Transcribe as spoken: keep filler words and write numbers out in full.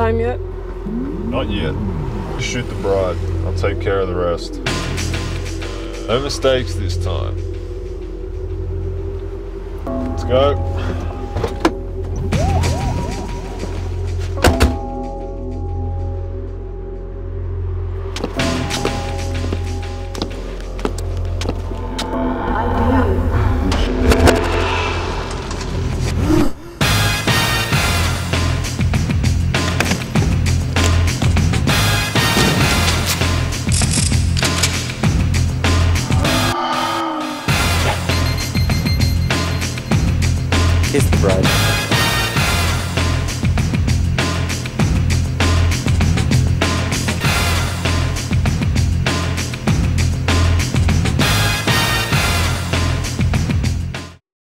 time yet? Not yet. Just shoot the bride. I'll take care of the rest. No mistakes this time. Let's go. Kiss the bride.